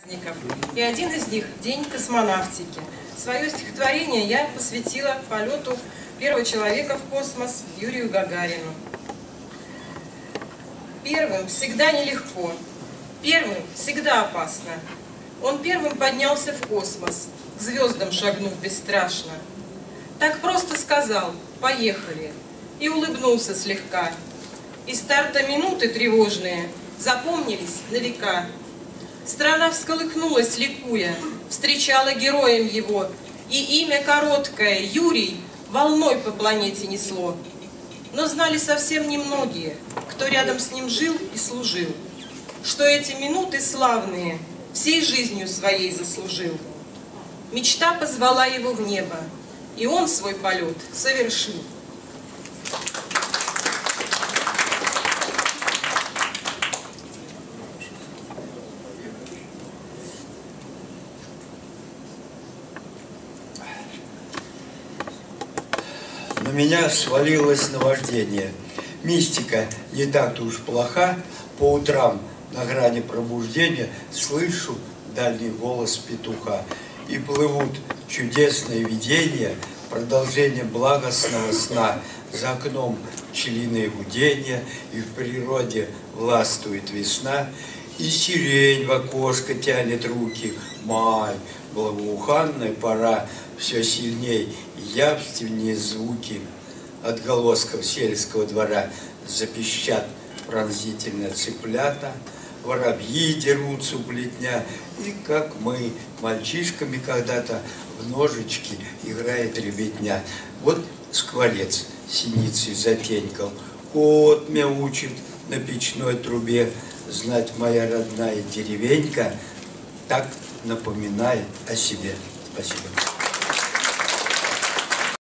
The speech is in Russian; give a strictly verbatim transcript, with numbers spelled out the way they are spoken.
И один из них – День космонавтики. Свое стихотворение я посвятила полету первого человека в космос Юрию Гагарину. Первым всегда нелегко, первым всегда опасно. Он первым поднялся в космос, к звездам шагнув бесстрашно. Так просто сказал «поехали» и улыбнулся слегка. И старта минуты тревожные запомнились на века. Страна всколыхнулась, ликуя, встречала героем его, и имя короткое, Юрий, волной по планете несло. Но знали совсем немногие, кто рядом с ним жил и служил, что эти минуты славные всей жизнью своей заслужил. Мечта позвала его в небо, и он свой полет совершил. На меня свалилось наваждение. Мистика не так-то уж плоха. По утрам на грани пробуждения слышу дальний голос петуха. И плывут чудесные видения, продолжение благостного сна. За окном пчелиное гудение, и в природе властвует весна. И сирень в окошко тянет руки. Май, благоуханная пора, все сильней и явственнее звуки отголосков сельского двора запищат пронзительно цыплята, воробьи дерутся у плетня, и как мы, мальчишками когда-то, в ножички играет ребятня. Вот скворец синицей затенькал, кот мяучит на печной трубе, знать моя родная деревенька так напоминает о себе. Спасибо.